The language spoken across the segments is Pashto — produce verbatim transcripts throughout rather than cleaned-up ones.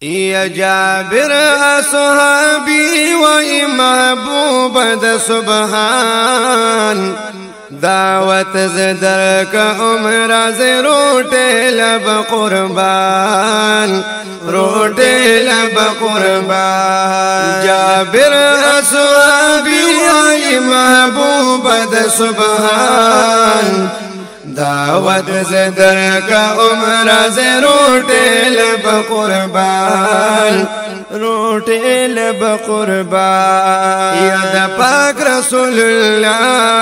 يا جابر أصحابي ومحبوب د سبحان دعوت زدرك عمر زروٹے لب قربان روٹے لب قربان جابر أصحابي ومحبوب د سبحان دعوت زدرك عمر زروٹے لب قربان روٹے لب قربان یا دا پاک رسول اللہ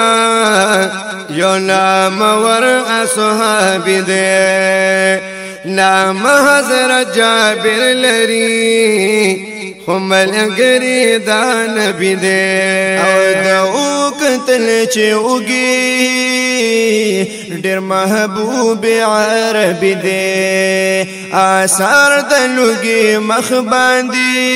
یو نام ور اصحابی دے نام حضرت جابر لری خملگری دا نبی دے او دا اوکتل چه اوگی ډیر محبوب عربی دے آثار دلوگی مخ باندی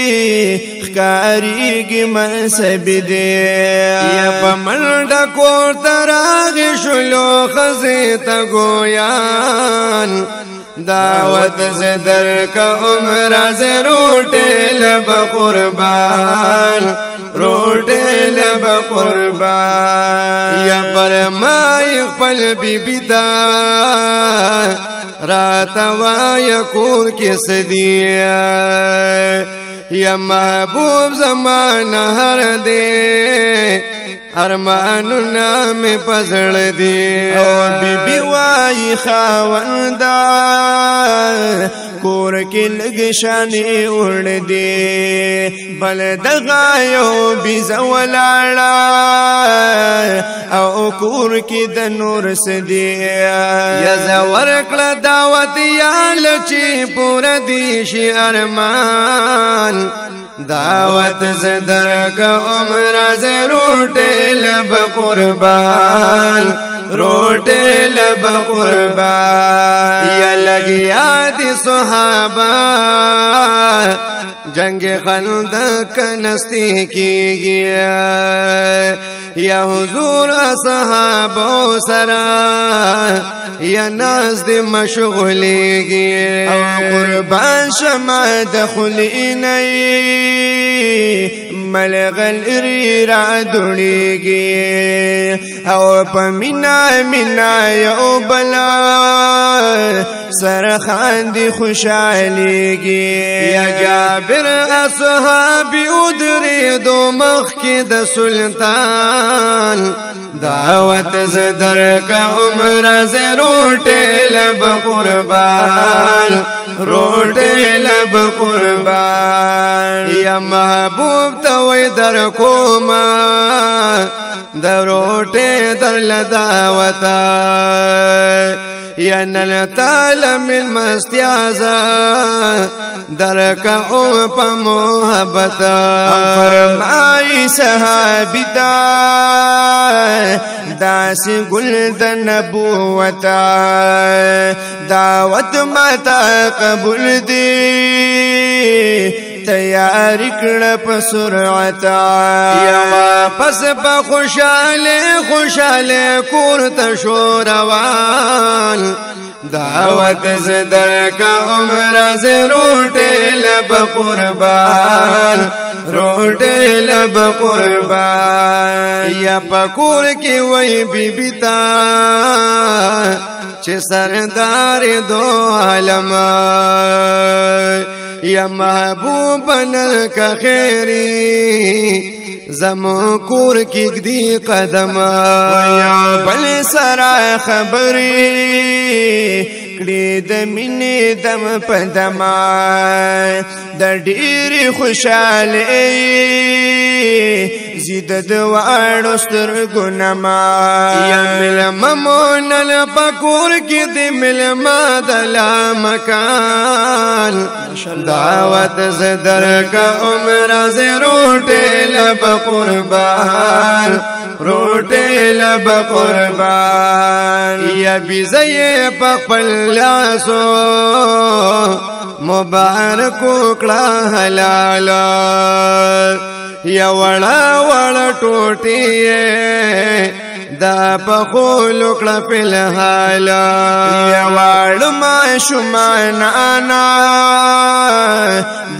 خکاریگی منصب دے یا پا منڈا کور تراغی شلو خزیتا گویان دعوت زدر کا عمر زروٹے لب قربان روٹے لب قربان یا فرمائی خپل بی بی دا راتوا یکور کس دیا یا محبوب زمان ہر دے ارمانو نام پزڑ دی او بی بی وائی خاوندا کور کی لگشانی اڑ دی بل دغایو بی زولالا او کور کی د نور سدی یا زورکل دعوت یا لچی پور دی شی ارمان دعوت زدرک عمر زروٹے لب قربان روٹے لب قربان یا لگیا دی صحابہ جنگ خندق نستی کی گیا یا حضور اصحابو سرا یا ناز دی مشغولی گیا او قربان شما دخلی نئی ملغل ری را دوڑی گی او پا منا منا یو بلا سرخان دی خوشحالی گی یا جابر اصحابی ادری دو مخ کی د سلطان دعوت زدر کا عمر زروٹے لب قربان روٹے لب قربان یا محبوب توی در کوما در روٹے در لدعوتا یا نلتال من مستیازا در کعو پا محبتا فرمائی صحابی دا داسی گل دا نبوتا دعوت ماتا قبول دی تیاری کړه په سرعت یا واپس په خوشاله خوشاله کور ته شو روان دعوت زدر کا عمر زروٹے لب قربان روٹے لب قربان یا پکور کی وی بی بیتا چه سردار دو عالم یا محبوب نلک خیری زمو کور کی گدی قدم یا بل سرا خبری کړي د مینې دم پدما د ډېر خوشاله زید د واړو سترګو نما یا ملممون الپکور کې د ملما د لا مکان دعوت زدر کا عمر زروٹے لب قربان روٹے لب قربان یا بیزی پخپل لاسو مبارکو کڑا حلالا یا وڑا وڑا ٹوٹی دا پخول کړه په لحالا یا واړ ما شومان انا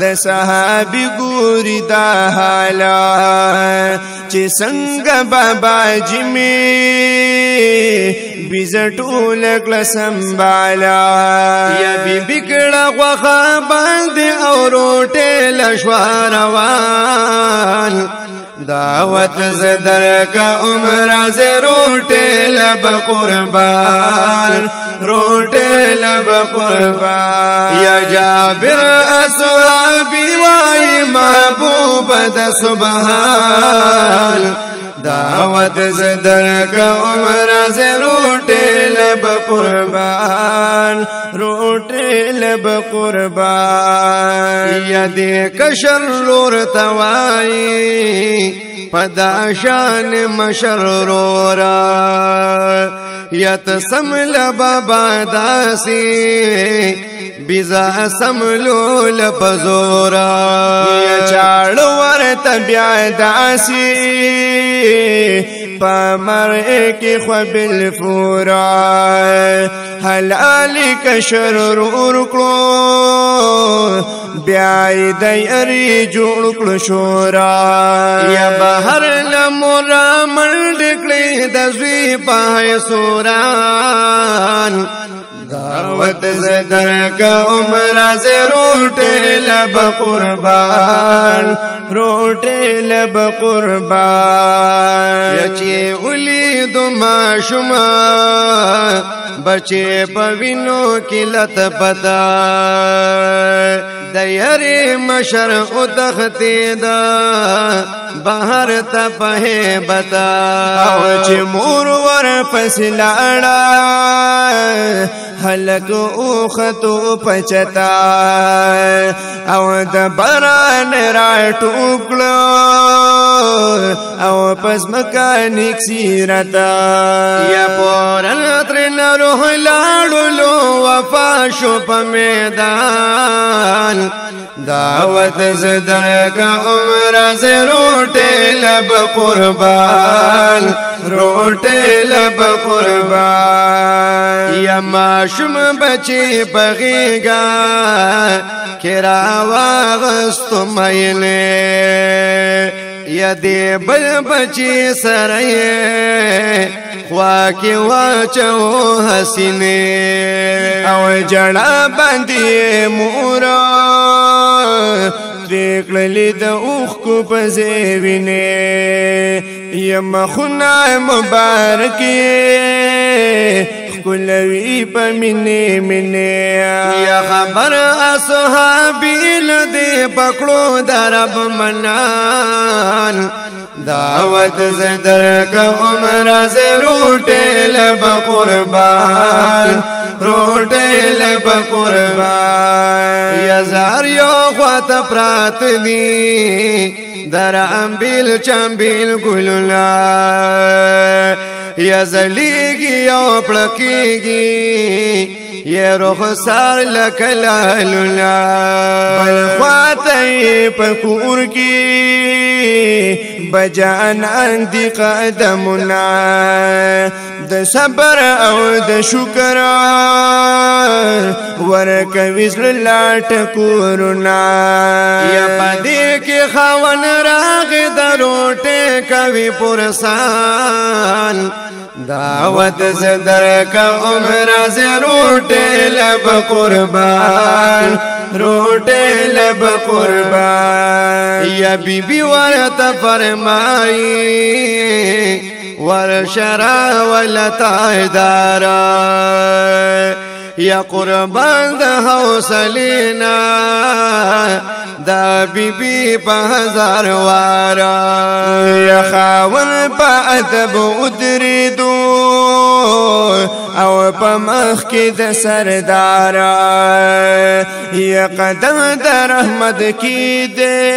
د صحابي ګوري دا حالا چې څنګه بابا جمی بیزټول کله سنبالا یا بی بکړه غوخه باندې او روټه لشواروان دعوت زدر کا عمر سے روٹے لب قربان روٹے لب قربان یا جابر اصحابی وائی محبوب دا سبحان دعوت زدر کا عمر سے روٹے لب قربان روٹے لب قربان یا دے کشر لور توائی پدا شان مشرورا یا تسمل بابا داسی بیزا سملو لپزورا یا چاڑو ورت بیا داسی پامر کی خواب الفورا حلالی کشر رور کلو بیائی دیاری جوڑ کلو شورا یا بہر لمورا ملڈکلی دزوی پاہی سوران دعوت زدر کا عمر سے روٹے لب قربان روٹے لب قربان یچے اولی دما شما بچے پوینو کی لت پتا دیاری مشر اتختی دا بہر تپہے بتا اوچ مور ور پسلاڑا حلق اوختو پچتا او دبران را ٹوکلو او پس مکانیک سیرتا یا پورن ترن روح لاڑلو وفاشو پا میدان دعوت زدر کا عمر سے روٹے لب قربان روٹے لب قربان یا معشوم بچی بغیگا کرا واغستو میلے یا دی بل بچی سرائے خواکی واچو حسینے او جڑا بندی مورا تریکلی دا اوخ کو پزیوینے یا مخونا مبارکی کلوی پا منے منے یا خبر اصحابی لدی پکڑو درب منان دعوت زدر کا عمر سے روٹے لب قربان روٹے لب قربان یا زاریو خوات پرات دی در امبیل چامبیل گلولا یا زلیگی او پڑکیگی یہ رخسار لکلالولا بلخواتی پکور کی بجانان دی قدمنا د صبر او د شکر ورکویز لاٹ کورنا یا پدی کی خون راغ دروٹے کوي پرسان دعوت زدر کا عمر سے روٹے لب قربان روٹے لب قربان یا بی بی ورت فرمائی ورشرا ولتعدارا یا قربان دا حوصلینا دا بی بی پا ہزار وارا یا خاون پا ادب ادریدو او پا مخ کی دا سردارا یا قدم دا رحمت کی دے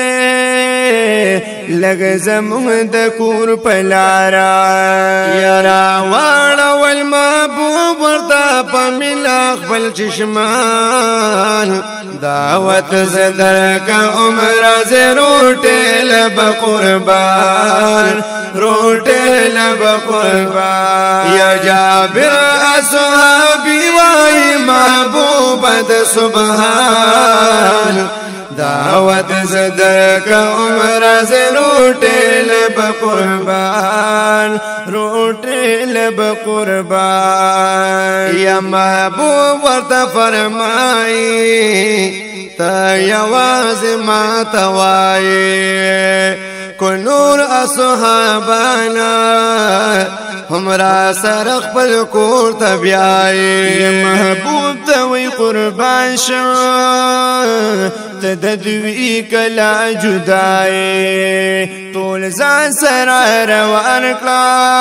لگ زمون دا کور پلارا یا راوانا والمحبوب ورطا پا ملاق بل چشمان دعوت زدر کا عمر سے روٹے لب قربان روٹے لب قربان یا جابر اصحابی وائی محبوب دا سبحان دعوت زدک عمر زروٹے لب قربان روٹے لب قربان یا محبوب ورطا فرمائی تا یواز ما توائی کو نور اصحابانا ہمرا سرخ پل کور تبیائی یا محبوب تاوی قربان شو تددوی کلا جدائی طول زان سرا روان کلا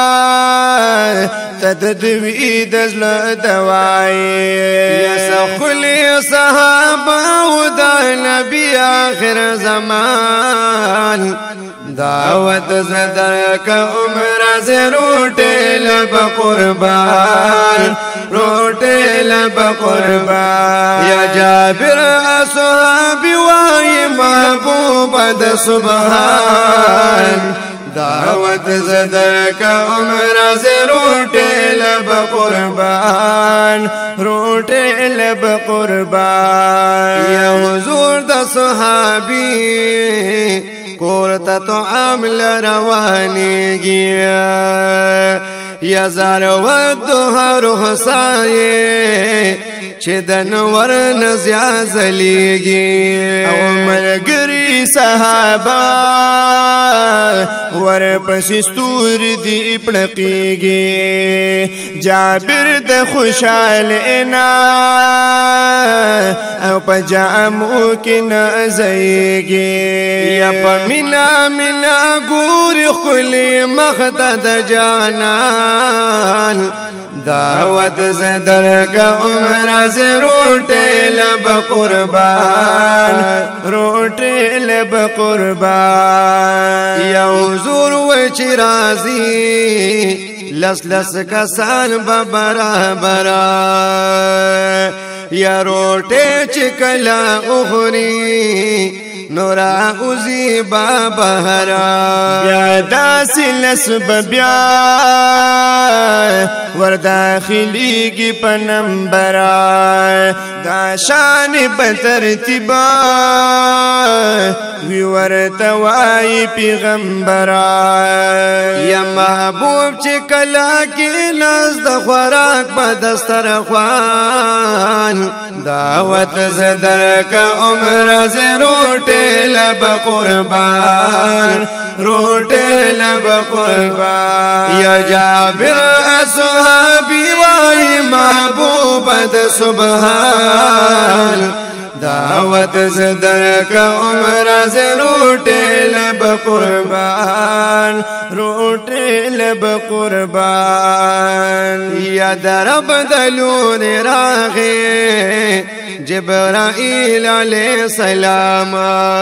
تددوی دزل دوائی یا سخلی صحابہ ودا نبی آخر زمان دعوت زدک عمر سے روٹے لب قربان روٹے لب قربان یا جابر اصحابی وائی محبوب د سبحان دعوت زدک عمر سے روٹے لب قربان روٹے لب قربان یا حضور د صحابی کورتا تو عامل روانی گیا یا زار ودوها روح سایه چه دنور نزیاز لیگی او ملگری صحابا ور پسستور دی پڑقیگی جابر د خوشحالینا او پا جامو کی نزیگی یا پا منا منا گور خلی مخت د جانان دعوت زدک عمر سے روٹے لب قربان روٹے لب قربان یا حضور وچی رازی لس لس کسان ببرا برا یا روٹے چکلا اخری نورا اوزی بابہرا بیا داسی لسب بیا ورداخلی کی پنمبرا دا شان بترتیبا ویورتوائی پیغمبرا یا محبوب چکلا کی نزد خوراک بدستر خوان دعوت زدک عمر سے روٹے لب قربان روٹے لب قربان یا جابر اصحابی وائی محبوب د سبحان دعوت زدک عمر سے روٹے لب قربان روٹے لب قربان یا درب دلون راغے جبرائیل علیہ السلام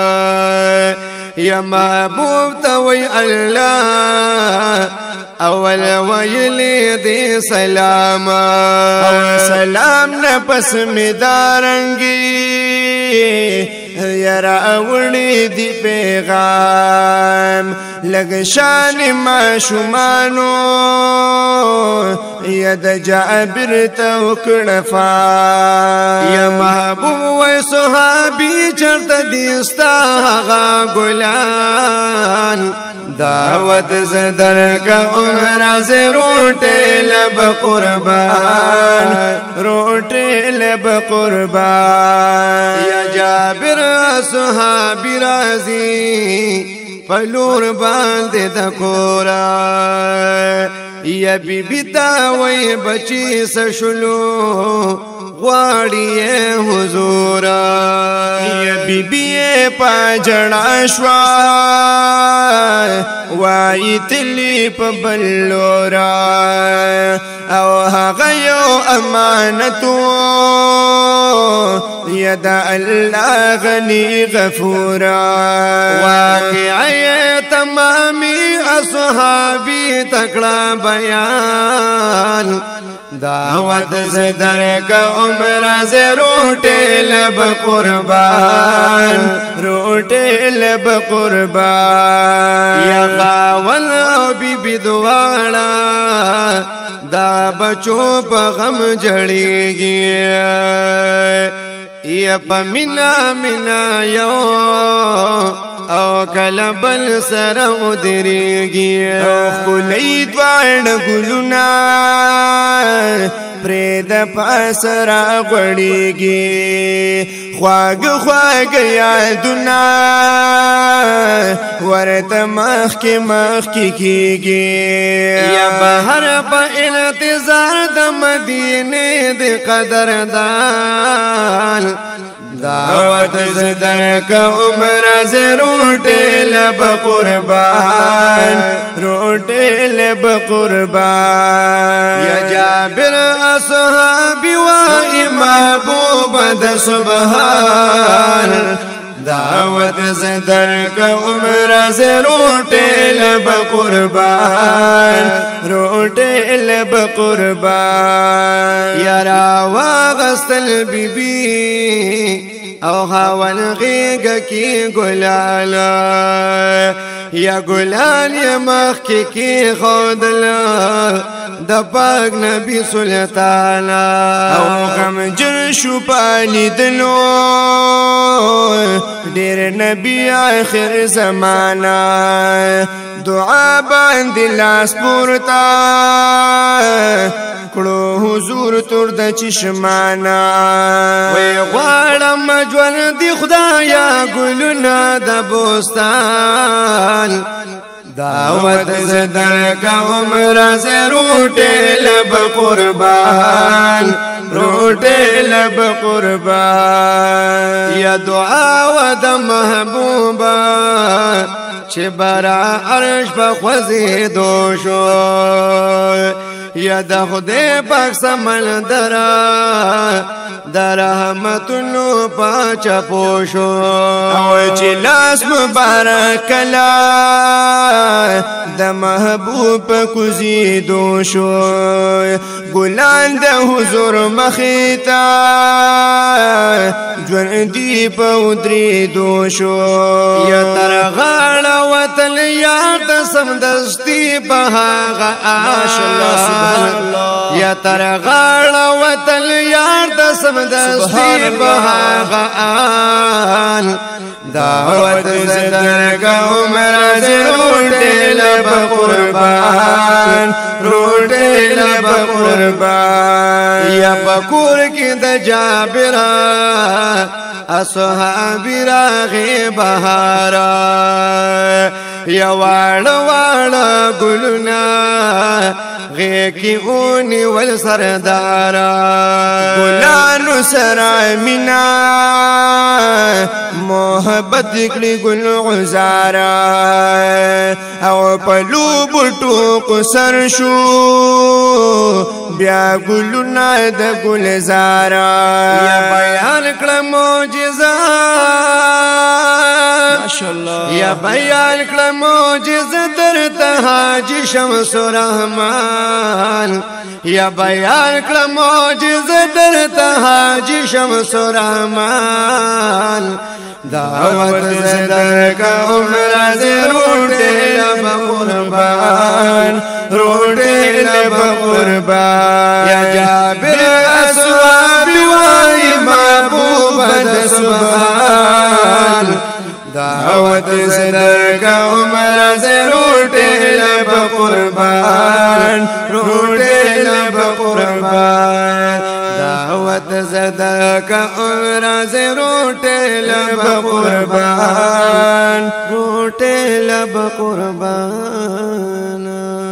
یا محبوب توی اللہ اول ویلی دی سلام سلام نپس می دارنگی یرا اوڑی دی پیغام لگشان ما شمانو ید جابر توکڑفا یا محبوب و صحابی چرت دیستا غا گلان دعوت زدک عمر سے روٹے لب قربان روٹے لب قربان یا جابر صحابی رازی پلور باندے دکورا یا بی بی تاوی بچی سشلو غواړي حضورا یا بی بی پا جڑا شوا وای تلی پا بلورا او هغه یو امانتو ید اللہ غنی غفورا واقعی تمامی اصحابی تکڑا بیان دعوت زدک عمر سے روٹے لب قربان روٹے لب قربان یا خاول بی بی دوالا دا بچوں پا غم جڑی گیا یا پا منا منا یو او کله بل سره ودرېږي خپلې دواړه ګلونه پرې د پاس را غوړېږي خواږه خواږه یادونه ورته مخکې مخکې کېږي یا بهر په انتظار د مدینې د قدردان دعوت زدر کا عمر سے روٹے لب قربان روٹے لب قربان یا جابر اصحابی و محبوب د سبحان دعوت زدر کا عمر سے روٹے لب قربان روٹے لب قربان یا راوا غسل بی بی او خاون غیگ کی گلالا یا گلال یا مخ کی کی خودلا د پاک نبی سلطانا او غم جن شو پالی دلو دیر نبی آخر زمانا دعا باندې لاس پورتا کړو حضور تور د چشمانا وی غواړم ژوند دی خدایا ګلونه د بوستان دعوت زدر کا عمر سے روٹے لب قربان روٹے لب قربان یا دعا و د محبوبا چه برا عرش بخوزی دوشو یا د خدای پاک سمندرا در رحمتونو پاچا پوشو او چې لاس مبارک لا د محبوب کوزی دوشو ګلان د حضور مخیتا ژوند دی په ودری دوشو یا تر غاړه وتل یار د سمدستی بهاغه ماشاءالله یا تر غاړه وتل یار د سمدستی بهاغه آن دعوت زدر کا عمر سے روٹے لب قربان روٹے لب قربان یا پکور کی د جابرا اصحابی راغی بهارا یا واړه واړه ګلونه غې کی اونی ول سردارا ګلانو سره مینا محبت کړي ګل غزارا او پلو بټو کو سر شو بیا ګلونه د ګلزارا یا بیان کړه معجزات ماشاءالله یا بیان کړه معجزه درته حاجی شمس الرحمن یا بیان کړه معجزه درته حاجی شمس الرحمن دعوت زدر کا عمر سے روٹے لب قربان روٹے لب قربان یا جابر اصحابی وائی محبوب د سبحان دعوت زدر کا عمر سے روٹے لب قربان روٹے لب قربان دعوت زدر کا عمر سے روٹے لب قربان روٹے لب قربان